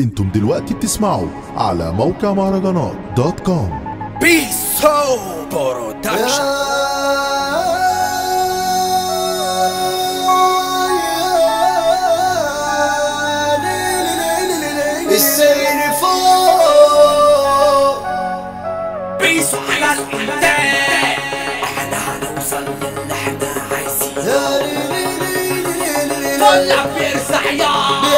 انتم دلوقتي بتسمعوا على موقع مهرجانات دوت كوم. بيسو برودكشن. السير فوق بيسو على الانتاج، احنا هنوصل للي احنا عايزينه. طلع بيرزع يا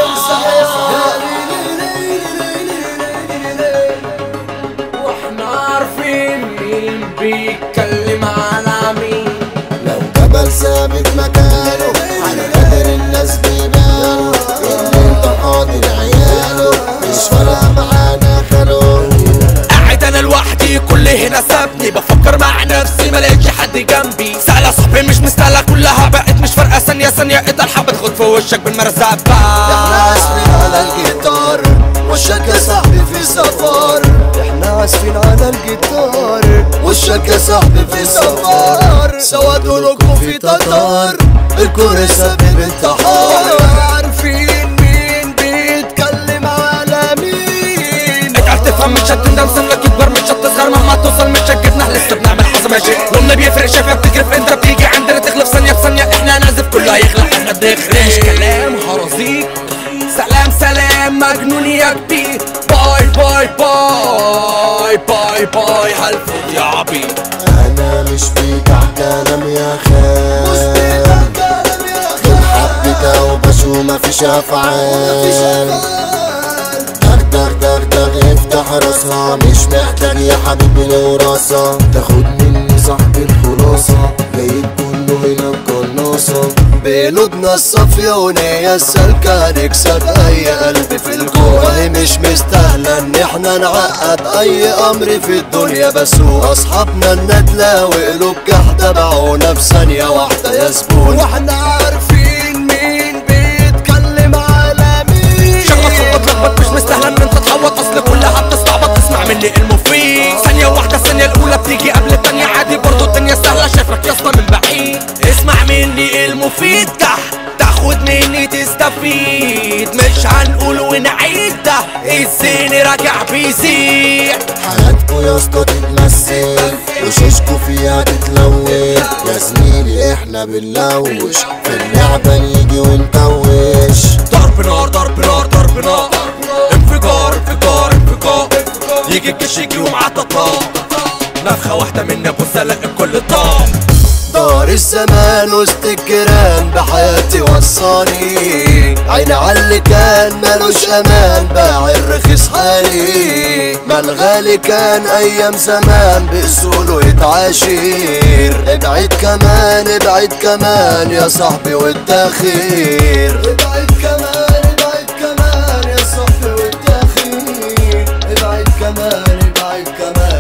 واحنا عارفين مين بيتكلم على مين. لو جبل ثابت مكانه على قدر الناس بيبانوا ان انت حاضر عياله مش فارقه معانا خلوه. قاعد انا لوحدي كل هنا سابني، بفكر مع نفسي ملاقيش حد جنبي. سألة صاحبي مش مستاهلة كلها بقت مش فارقة ثانية ثانية. انت الحب تاخد في وشك بالمرزق احنا عازفين على الجيتار وشك يا صاحبي في سفر. احنا عازفين على الجيتار وشك يا صاحبي في سفر. سوا طرقكم في تتار الكورة سبب التحار. عارفين مين بيتكلم على مين. اجعل تفهم مش هتندم سنك يكبر مش هتصغر مهما توصل مش هتجدنا لسه بنعمل حظ ماشي. لوننا بيفرق شايفك بتجرف انت بتيجي عندنا تخلف ثانية في ثانية. احنا نازف كله هيخلق احنا بنخرج. مش كلام هرازيك سلام سلام مجنون يا كبير. باي باي باي باي باي هالفوت يا عبيط. انا مش بتاع كلام يا خال، حبيتها وبشو مفيش افعال. دغ دغ دغ افتح راسها مش محتاج يا حبيبي لوراسة. تاخد مني صاحبي الخلاصة لقيت كله هنا بقناصة. بقلوبنا الصافية ونية السالكة هنكسب اي قلب في الكون. وهي مش مستاهلة ان احنا نعقد اي امر في الدنيا. بس واصحابنا الندلة وقلوب جحدة باعونا في ثانية واحدة يا زبون. واحنا عارفين مين بيتكلم على مين. شغل صوت تلخبط مش مستاهلة ان انت تحوط. اصل كلها بتستعبط تسمع مني المفيد. ثانية واحدة الثانية الاولى بتيجي قبل الثانية عادي برضو الدنيا سهلة. شايفك يا اسطى من بعيد اسمع مني المفيد ده تاخد مني تستفيد. مش هنقول ونعيد ده الزين راجع بيزيد. حياتكو يا اسطى تتمثل وشوشكو فيها تتلوث. يا زميلي احنا بنلوش في اللعبة نيجي ونتوش. ضرب نار ضرب نار ضرب نار انفجار انفجار انفجار. يجي الجيش يجي ومعاه تطار نفخة واحدة مني ابص الاقي الكل طار. دار الزمان وسط الجيران بحياتي وصاني. عيني عاللي كان مالوش امان باع الرخيص حالي. ما الغالي كان ايام زمان باصوله يتعاشر. ابعد كمان ابعد كمان يا صاحبي والتاخير. ابعد كمان ابعد كمان يا صاحبي والتاخير. ابعد كمان ابعد كمان